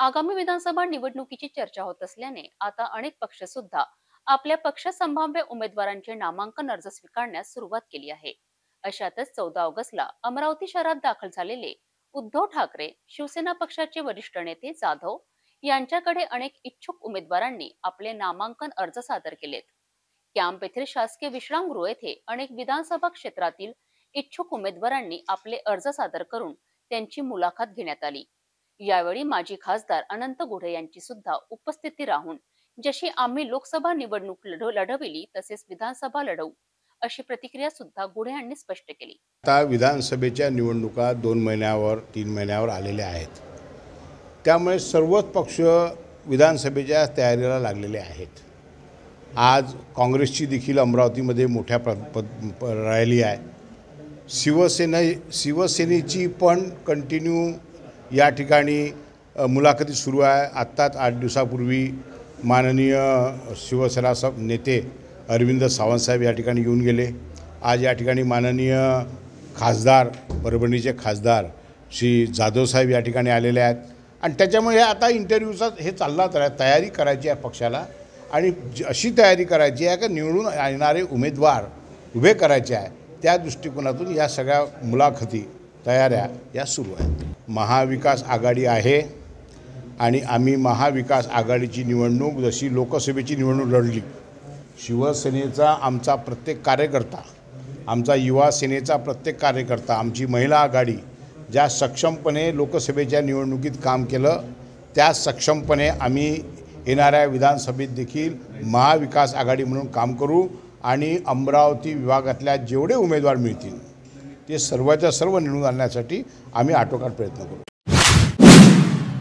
आगामी विधानसभा निवडणुकीची चर्चा होत असल्याने आता अनेक पक्ष सुद्धा आपल्या पक्ष संभाव्य उमेदवारांचे नामांकन अर्ज स्वीकारण्यास सुरुवात केली आहे. अशातच 14 ऑगस्टला अमरावती शहरात दाखल झालेले उद्धव ठाकरे शिवसेना पक्षाचे वरिष्ठ नेते जाधव यांच्याकडे अनेक इच्छुक उमेदवारांनी आपले नामांकन अर्ज सादर केलेत. कॅम्प येथील शासकीय विश्रामगृह येथे अनेक विधानसभा क्षेत्रातील इच्छुक उमेदवारांनी आपले अर्ज सादर करून त्यांची मुलाखत घेण्यात आली. यावेळी माजी खासदार अनंत गुढे यांची सुद्धा उपस्थिती राहून जशी आम्ही लोकसभा निवडणूक लढविली तसेच विधानसभा लढवू अशी प्रतिक्रिया सुद्धा गुढे यांनी स्पष्ट केली. आता विधानसभेच्या निवडणुका 2 महिन्यावर 3 महिन्यावर आलेल्या आहेत, त्यामुळे सर्वच पक्ष विधानसभेच्या तयारीला लागलेले आहेत. आज काँग्रेसची देखील अमरावतीमध्ये मोठ्या रॅली आहे. शिवसेनेची पण कंटिन्यू या ठिकाणी मुलाखती सुरू आहे. आत्ताच 8 दिवसापूर्वी माननीय शिवसेना नेते अरविंद सावंतसाहेब या ठिकाणी येऊन गेले. आज या ठिकाणी माननीय खासदार परभणीचे खासदार श्री जाधव साहेब या ठिकाणी आलेले आहेत. आणि त्याच्यामुळे आता इंटरव्ह्यूचा हे चाललाच आहे. तयारी करायची आहे पक्षाला आणि अशी तयारी करायची आहे की निवडून येणारे उमेदवार उभे करायचे आहे. त्या दृष्टिकोनातून या सगळ्या मुलाखती तयाऱ्या या सुरू आहेत. महाविकास आघाडी आहे आणि आम्ही महाविकास आघाडीची निवडणूक जशी लोकसभेची निवडणूक लढली, शिवसेनेचा आमचा प्रत्येक कार्यकर्ता, आमचा युवा सेनेचा प्रत्येक कार्यकर्ता, आमची महिला आघाडी ज्या सक्षमपणे लोकसभेच्या निवडणुकीत काम केलं, त्या सक्षमपणे आम्ही येणाऱ्या विधानसभेत देखील महाविकास आघाडी म्हणून काम करू आणि अमरावती विभागातल्या जेवढे उमेदवार मिळतील ते सर्वच्या सर्व निवडून आणण्यासाठी आम्ही आटोकाट प्रयत्न करू.